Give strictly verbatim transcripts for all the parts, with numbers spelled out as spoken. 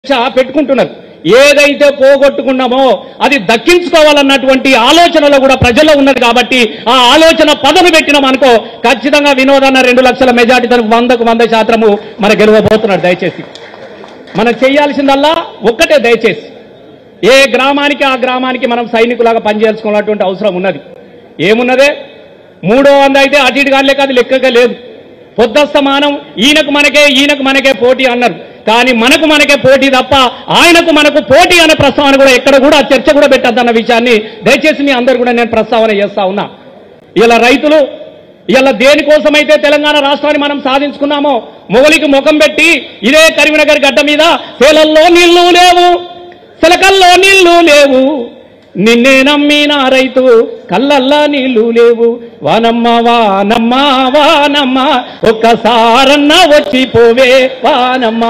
పెట్టుకుంటున్నారు. ఏదైతే పోగొట్టుకున్నామో అది దక్కించుకోవాలన్నటువంటి ఆలోచనలో కూడా ప్రజల్లో ఉన్నది కాబట్టి ఆ ఆలోచన పదను పెట్టినాం అనుకో ఖచ్చితంగా వినోదన్న రెండు లక్షల మెజార్టీతో వందకు వంద శాతము మన గెలవబోతున్నాడు. దయచేసి మనం చేయాల్సిందల్లా ఒక్కటే, దయచేసి ఏ గ్రామానికి ఆ గ్రామానికి మనం సైనికులాగా పనిచేయాల్సుకున్నటువంటి అవసరం ఉన్నది. ఏమున్నదే మూడో వంద అయితే అటు ఇటు కానీ లేక అది లెక్కగా లేదు. పొద్దస్తమానం ఈయనకు మనకే ఈయనకు మనకే పోటీ అన్నారు, కానీ మనకు మనకే పోటీ తప్ప ఆయనకు మనకు పోటీ అనే ప్రస్తావన కూడా ఎక్కడ కూడా చర్చ కూడా పెట్టద్దన్న విషయాన్ని దయచేసి మీ అందరు కూడా నేను ప్రస్తావన చేస్తా ఉన్నా. ఇలా రైతులు ఇలా దేనికోసమైతే తెలంగాణ రాష్ట్రాన్ని మనం సాధించుకున్నామో మొగలికి ముఖం పెట్టి ఇదే కరీంనగర్ గడ్డ మీద సేలల్లో నీళ్లు లేవు, సిలకల్లో నీళ్లు లేవు, నిన్నే నమ్మిన రైతు కళ్ళల్లా నీళ్లు లేవు, వానమ్మ వానమ్మ వానమ్మ ఒక్కసారన్నా వచ్చి పోవే వానమ్మ.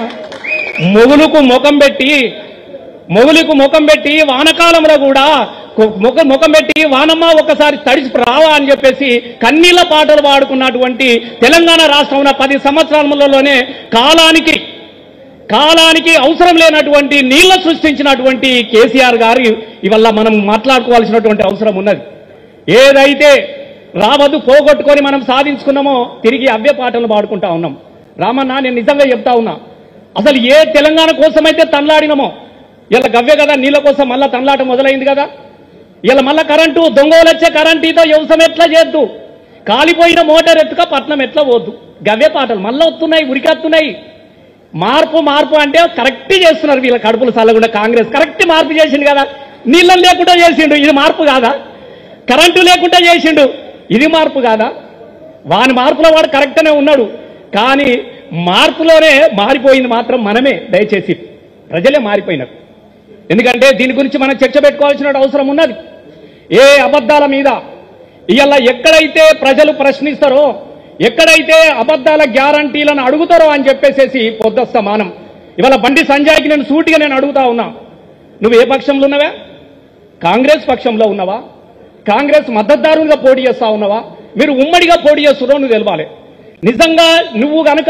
మొగులుకు ముఖం పెట్టి మొగులుకు ముఖం పెట్టి వానకాలంలో కూడా ముఖం ముఖం పెట్టి వానమ్మ ఒక్కసారి తడిసి రావా అని చెప్పేసి కన్నీళ్ల పాటలు పాడుకున్నటువంటి తెలంగాణ రాష్ట్రంలో పది సంవత్సరాలలోనే కాలానికి కాలానికి అవసరం లేనటువంటి నీళ్ల సృష్టించినటువంటి కేసీఆర్ గారు ఇవల్ల మనం మాట్లాడుకోవాల్సినటువంటి అవసరం ఉన్నది. ఏదైతే రావద్దు పోగొట్టుకొని మనం సాధించుకున్నామో తిరిగి అవ్య పాటలు పాడుకుంటా ఉన్నాం. రామన్న నేను నిజంగా చెప్తా ఉన్నా, అసలు ఏ తెలంగాణ కోసమైతే తనలాడినామో ఇలా గవ్య కదా నీళ్ళ కోసం మళ్ళా తనలాట మొదలైంది కదా. ఇలా మళ్ళా కరెంటు దొంగలు వచ్చే కరెంటుతో వ్యవసాయం ఎట్లా చేద్దు, కాలిపోయిన మోటార్ ఎత్తుక పట్నం ఎట్లా పోద్దు, గవ్య పాటలు మళ్ళీ వస్తున్నాయి, ఉరికెత్తున్నాయి. మార్పు మార్పు అంటే కరెక్ట్ చేస్తున్నారు వీళ్ళ కడుపులు చల్లకుండా. కాంగ్రెస్ కరెక్ట్ మార్పు చేసిండు కదా, నీళ్ళని లేకుండా చేసిండు, ఇది మార్పు కాదా? కరెంటు లేకుండా చేసిండు, ఇది మార్పు కాదా? వాని మార్పులో వాడు కరెక్ట్గానే ఉన్నాడు, కానీ మార్పులోనే మారిపోయింది మాత్రం మనమే. దయచేసి ప్రజలే మారిపోయినారు. ఎందుకంటే దీని గురించి మనం చర్చ పెట్టుకోవాల్సిన అవసరం ఉన్నది. ఏ అబద్ధాల మీద ఇవాళ ఎక్కడైతే ప్రజలు ప్రశ్నిస్తారో, ఎక్కడైతే అబద్ధాల గ్యారంటీలను అడుగుతారో అని చెప్పేసేసి పొద్దస్తమానం ఇవాళ బండి సంజయ్కి నేను సూటిగా నేను అడుగుతా ఉన్నా, నువ్వు ఏ పక్షంలో ఉన్నావా? కాంగ్రెస్ పక్షంలో ఉన్నావా? కాంగ్రెస్ మద్దతుదారులుగా పోటీ చేస్తా ఉన్నావా? మీరు ఉమ్మడిగా పోటీ చేస్తున్నారో నువ్వు తెలవాలి. నిజంగా నువ్వు గనక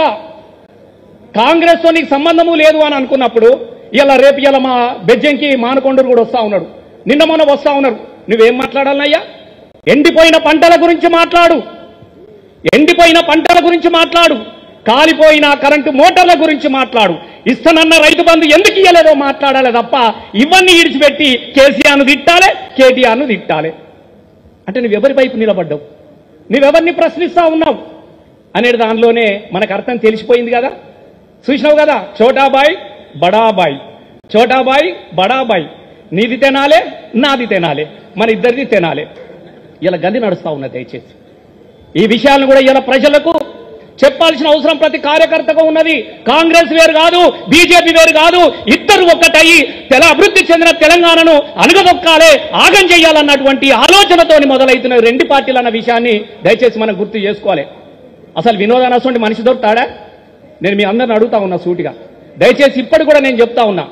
కాంగ్రెస్తో నీకు సంబంధము లేదు అని అనుకున్నప్పుడు ఇలా రేపు ఇలా మా బెజ్జంకి మానకొండూరు కూడా వస్తా ఉన్నాడు, నిన్న మొన్న వస్తా ఉన్నారు. నువ్వేం మాట్లాడాలయ్యా? ఎండిపోయిన పంటల గురించి మాట్లాడు, ఎండిపోయిన పంటల గురించి మాట్లాడు, కాలిపోయిన కరెంటు మోటార్ల గురించి మాట్లాడు, ఇస్తానన్న రైతు బంధు ఎందుకు ఇయ్యలేదో మాట్లాడాలి తప్ప ఇవన్నీ ఇడిచిపెట్టి కేసీఆర్ను తిట్టాలి, కేటీఆర్ను తిట్టాలి అంటే నువ్వెవరి వైపు నిలబడ్డావు, నువ్వెవరిని ప్రశ్నిస్తా ఉన్నావు అనేది దానిలోనే మనకు అర్థం తెలిసిపోయింది కదా. చూసినావు కదా, చోటాబాయ్ బడాబాయ్, చోటాబాయ్ బడాబాయ్, నీది తినాలే నాది తినాలే, మన ఇద్దరిది తినాలే. ఇలా గది నడుస్తా ఉన్నది. దయచేసి ఈ విషయాలను కూడా ఇలా ప్రజలకు చెప్పాల్సిన అవసరం ప్రతి కార్యకర్తకు ఉన్నది. కాంగ్రెస్ వేరు కాదు, బీజేపీ వేరు కాదు, ఇద్దరు ఒక్కటయ్యి తెల అభివృద్ధి చెందిన తెలంగాణను అణగదొక్కాలే, ఆగం చేయాలన్నటువంటి ఆలోచనతోని మొదలవుతున్న రెండు పార్టీలు అన్న విషయాన్ని దయచేసి మనం గుర్తు చేసుకోవాలి. అసలు వినోదాన్ని అసలు మనిషి దొరుకుతాడా? నేను మీ అందరిని అడుగుతా ఉన్నా సూటిగా. దయచేసి ఇప్పటి కూడా నేను చెప్తా ఉన్నా,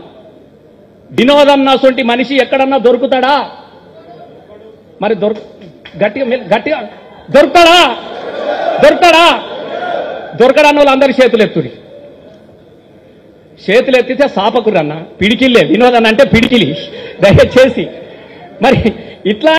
వినోదన్న సొంటి మనిషి ఎక్కడన్నా దొరుకుతాడా? మరి దొర గట్టిగా గట్టిగా దొరుకుతాడా? దొరుకుతాడా? దొరకడాన్న వాళ్ళు అందరి చేతులు ఎత్తుడి. చేతులు ఎత్తితే సాపకురన్న పిడికిల్లే, వినోదన్న అంటే పిడికిలి. దయచేసి మరి ఇట్లా